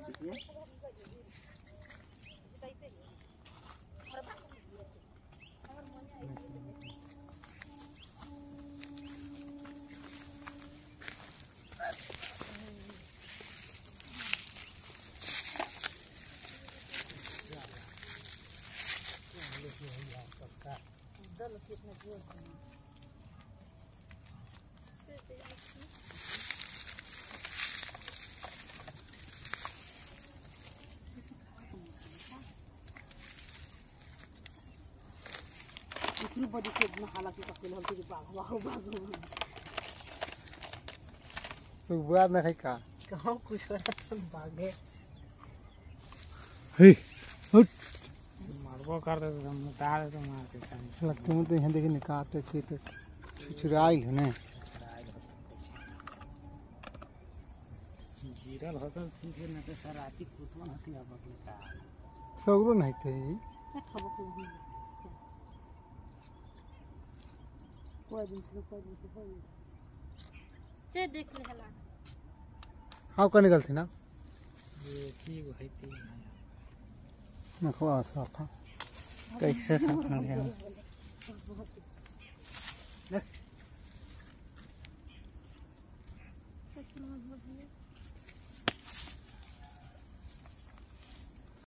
इतनी बड़ी से इतना हालांकि कपिल हम तो भागो तो बात ना खाई का कहां कुछ भागे हे हट मारबो कर दे हम तार तो मार के सामने लगते हैं तो यहां देखे निकालते थे तो छुराई है ना गिरल होता सीधे न के सराती कुतवन हती अब के का सगरो नहीं थे कोई दिन से चे देख ले हला हां का निकलती ना ये ठीक है थी ना खवा साफा कैसे साफ ना